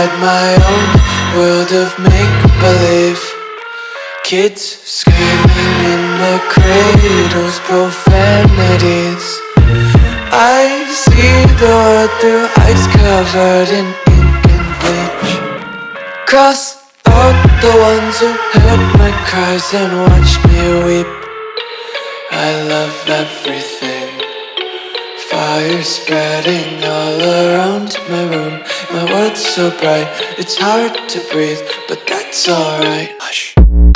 inside my own world of make-believe. Kids screaming in the cradles, profanities. I see the world through ice covered in ink and bleach. Cross out the ones who heard my cries and watched me weep. I love everything. Fire spreading all around my room. My world's so bright, it's hard to breathe, but that's alright. Hush.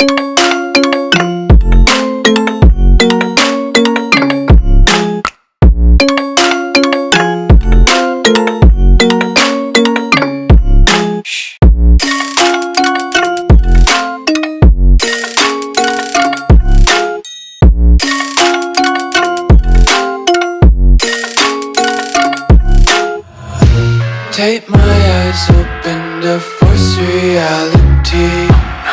Tape my eyes open to force reality.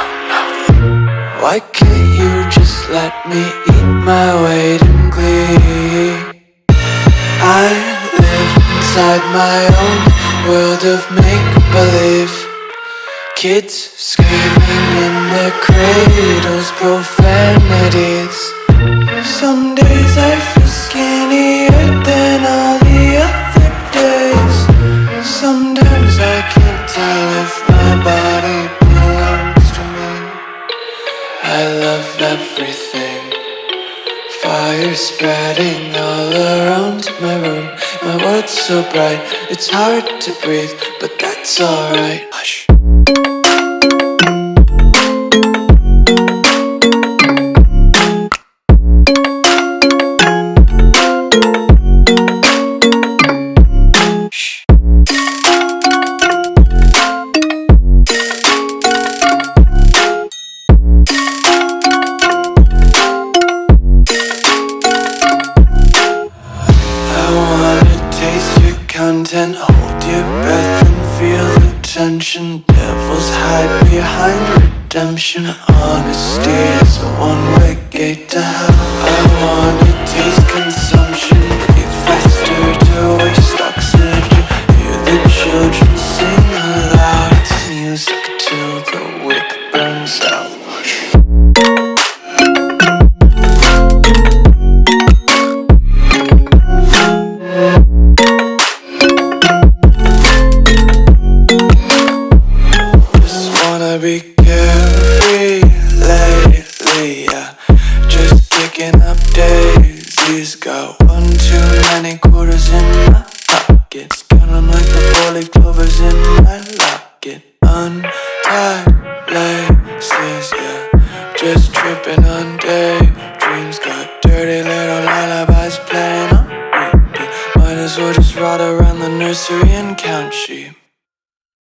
Why can't you just let me eat my weight in glee? I live inside my own world of make-believe. Kids screaming in their cradles, profanities. Some days I feel skinnier than all the other days. Sometimes I can't tell if my body belongs to me. I love everything. Fire spreading all around my room. My world's so bright, it's hard to breathe, but that's alright. Hush. Content, hold your breath and feel the tension. Devils hide behind redemption. Honesty is a one-way gate to hell. I wanna taste consumption, breathe faster to waste oxygen. Hear the children sing aloud. It's music till the wick burns out. Be carefree lately, yeah. Just kicking up daisies. Got one too many quarters in my pockets. Count 'em like the 4-leaf clovers in my locket. Untied laces, yeah. Just tripping on daydreams. Got dirty little lullabies playing on repeat. Might as well just ride around the nursery and count sheep.